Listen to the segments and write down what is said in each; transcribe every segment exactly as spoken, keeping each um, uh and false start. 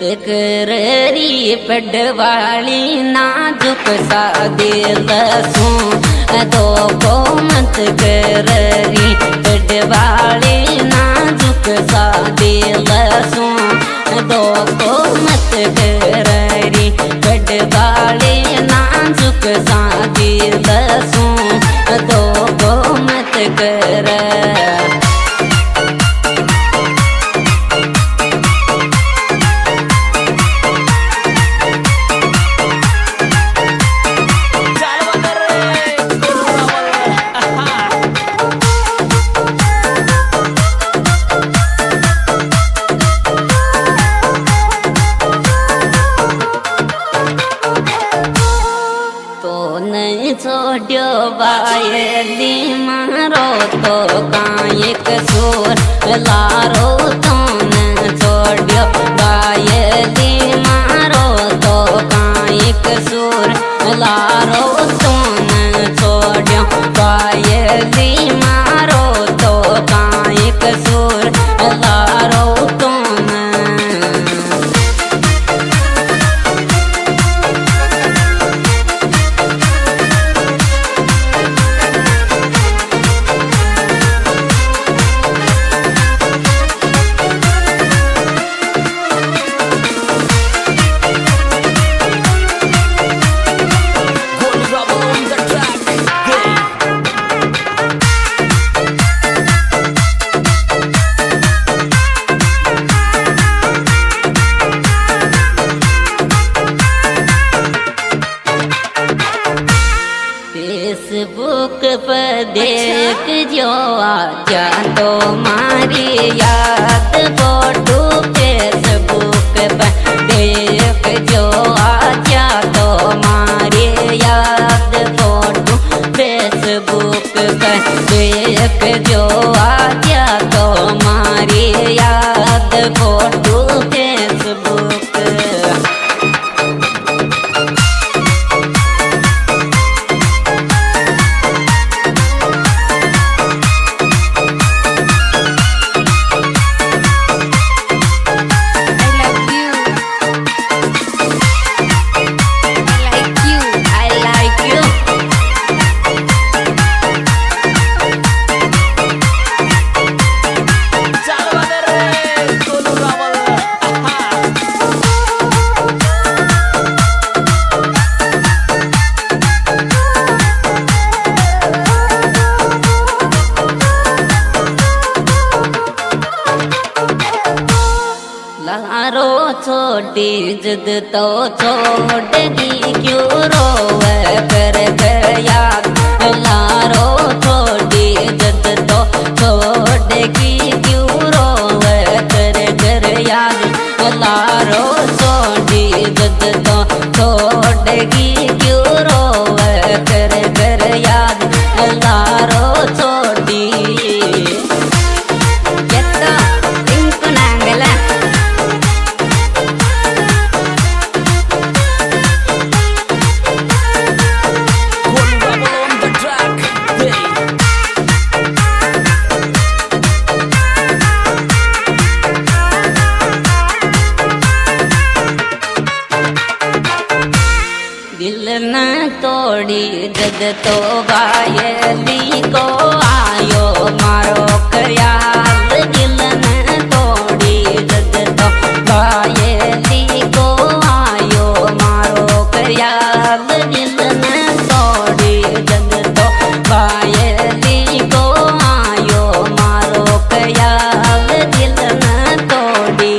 कररी पडवाली नाजुक सा दिल सू दो को मत कररी पडवाली नाजुक सा दिल सू दो को मत कररी पडवाली नाजुक सा दिल सू दो को मत कर। छोड़ो बायली मारो तो काये कसूर लारो तो न छोड़ो बायली मारो तो काये कसूर लारो तो न छोड़ो बायली मारो तो काये कसूर लारो तो न। फेसबुक पर देख जो आजा तो मारी याद फोटो फेसबुक पर देख जो आजा तो मारी याद फोटो फेसबुक पर देख जो आजा तो मारी याद फोटो फेसबुक। लारो छोटी जिद तो छोड़गी क्यों रोवे कर कर याद लारो छोटी जिद तो छोड़गी क्यों रोवे कर कर याद लारो छोटी जिद तो छोड़गी क्यों रोवे कर कर याद लारो छोटी दिल न तोड़ी जद तो बायली को आयो मारो ख्याल दिल न तोड़ी जद तो बायली को आयो मारो ख्याल दिल न तोड़ी जद तो बायली को आयो मारो ख्याल दिल न तोड़ी।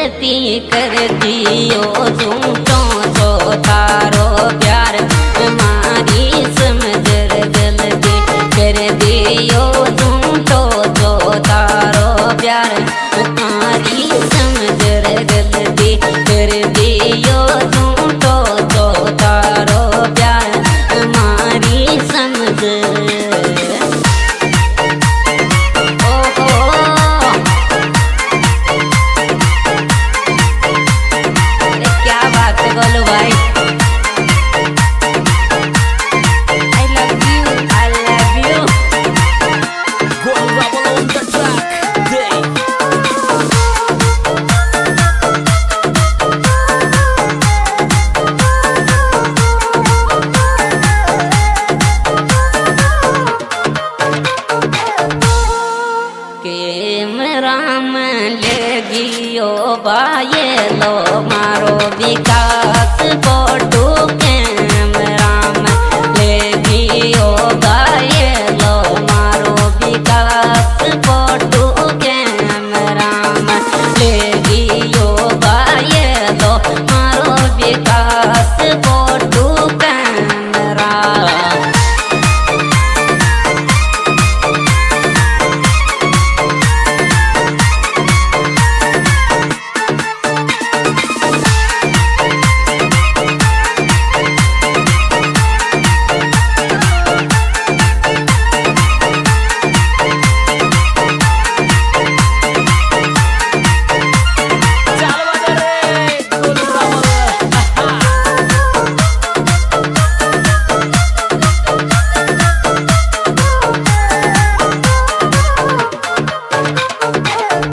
गलती कर दियो झूठो जो तारो प्यार मारी समझ गलती कर दियो झूठो जो तारो प्यार मारी समझ गलती कर दियो झूठो जो तारो प्यार मारी समझ। राम ले गियो बाये लो मारो विकास बोट